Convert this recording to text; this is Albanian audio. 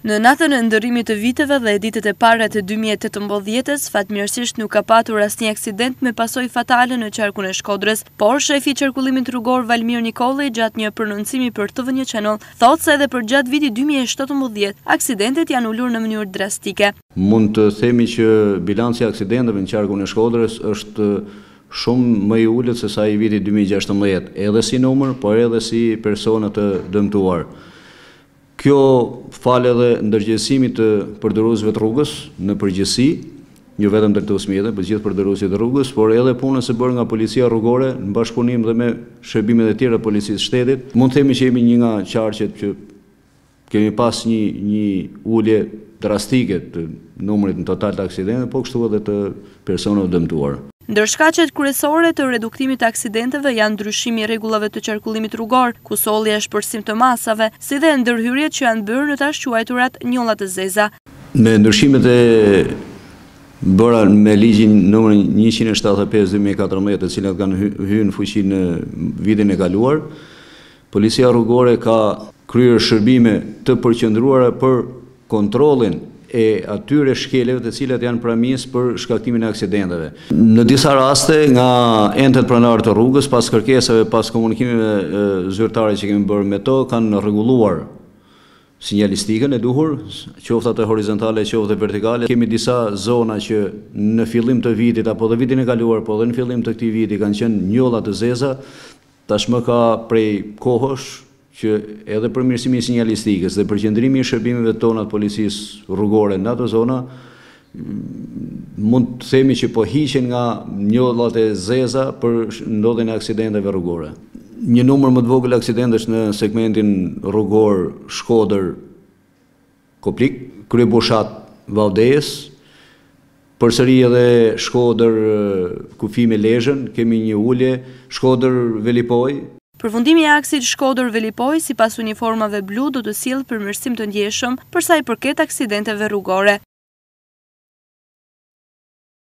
Në natën e ndërrimit të viteve dhe ditët e para të 2018-s, fatmirësisht nuk ka patur asnjë aksident me pasojë fatale në qarkun e Shkodrës, por shefi i qarkullimit rrugor Valmir Nikolli gjatë një prononcimi për TVNJ Channel thotë se edhe për gjatë vitit 2017 aksidentet janë ulur në mënyrë drastike. Mund të themi që bilanci i aksidenteve në qarkun e Shkodrës është shumë më i ulët se sa i vitit 2016, edhe si numër, por edhe si persona të dëmtuar. Kjo falë edhe ndërgjegjësimit të përdorusëve të rrugës në përgjithësi, jo vetëm drejtuesmjet, por gjithë përdorusësit të rrugës, por edhe punës e bërë nga policia rrugore në bashkëpunim dhe me shërbimet e tjera të policisë shtetit. Mund të themi që jemi një nga qarqet që kemi pas një ulje drastike të numrit në total të aksidenteve, po kështu edhe të personave dëmtuar. Ndër shkaqet kryesore të reduktimit të aksidenteve janë ndryshimi i rregullave të qarkullimit rrugor, ku solli është shpërsim të masave, si dhe ndërhyrjet që janë bërë në tash quajturat njolla të zeza. Me ndryshimet e bëra me ligjin numër 175/2014, të cilat kanë hyrë në fuqi në vitin e kaluar, policia rrugore ka kryer shërbime të përqendruara për kontrollin e atyre shkeleve të cilat janë pramis për shkaktimin e aksidenteve. Në disa raste nga entët pronarë të rrugës, pas kërkesave, pas komunikimeve zyrtare që kemi bërë me to, kanë rregulluar sinjalistikën e duhur, qoftë atë horizontale, qoftë vertikale. Kemi disa zona që në fillim të vitit apo dhe vitin e kaluar, po dhe në fillim të këtij viti kanë qenë njolla të zeza, tashmë ka prej kohësh që edhe për mirësimin e sinjalistikës dhe përqendrimi i shërbimeve tona të policisë rrugore në ato zona, mund të themi që po hiqen nga njollat e zeza për ndodhjen e aksidenteve rrugore. Një numër më të vogël aksidentesh në segmentin rrugor Shkodër-Koplik, kryebushat Valdez, përsëri edhe Shkodër-Kufi me Lezhën, kemi një ulje, Shkodër-Velipoj. Përfundimi i aksit Shkodër-Velipoj sipas uniformave blu do të sjellë përmirësim të ndjeshëm për sa i përket aksidenteve rrugore.